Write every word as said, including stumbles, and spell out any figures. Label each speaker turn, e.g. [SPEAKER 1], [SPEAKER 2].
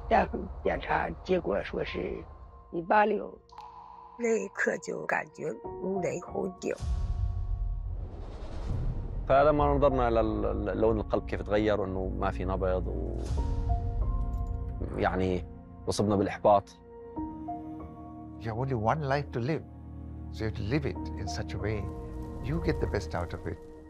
[SPEAKER 1] 大夫检查结果说是一八六，那一刻就感觉如雷轰顶。
[SPEAKER 2] فلما نظرنا للون القلب كيف تغير وانه ما في نبض ويعني وصبنا بالاحباط.
[SPEAKER 3] You have only one life to live, so you have to live it in such a way you get the best out of it.